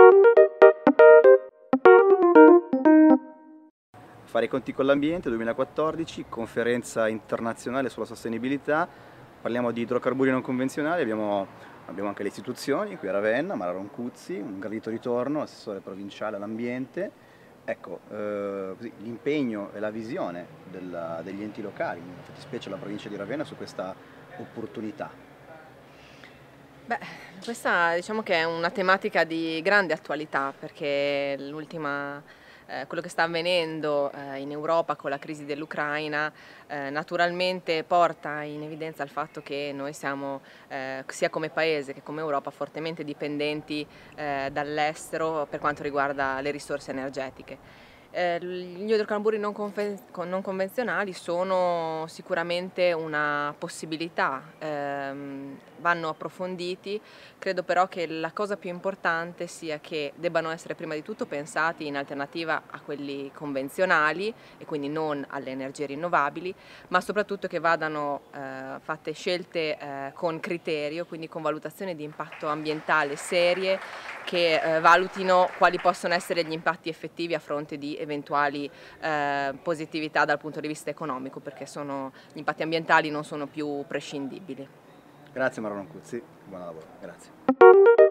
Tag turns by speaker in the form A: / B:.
A: Fare i conti con l'ambiente 2014, conferenza internazionale sulla sostenibilità, parliamo di idrocarburi non convenzionali, abbiamo anche le istituzioni, qui a Ravenna, Mara Roncuzzi, un gradito ritorno, assessore provinciale all'ambiente, ecco, l'impegno e la visione degli enti locali, in fattispecie la provincia di Ravenna, su questa opportunità.
B: Beh, questa diciamo che è una tematica di grande attualità perché quello che sta avvenendo in Europa con la crisi dell'Ucraina naturalmente porta in evidenza il fatto che noi siamo sia come Paese che come Europa fortemente dipendenti dall'estero per quanto riguarda le risorse energetiche. Gli idrocarburi non convenzionali sono sicuramente una possibilità, vanno approfonditi, credo però che la cosa più importante sia che debbano essere prima di tutto pensati in alternativa a quelli convenzionali e quindi non alle energie rinnovabili, ma soprattutto che vadano fatte scelte con criterio, quindi con valutazioni di impatto ambientale serie che valutino quali possono essere gli impatti effettivi a fronte di eventuali positività dal punto di vista economico, perché gli impatti ambientali non sono più prescindibili.
A: Grazie Mara Roncuzzi, buon lavoro, grazie.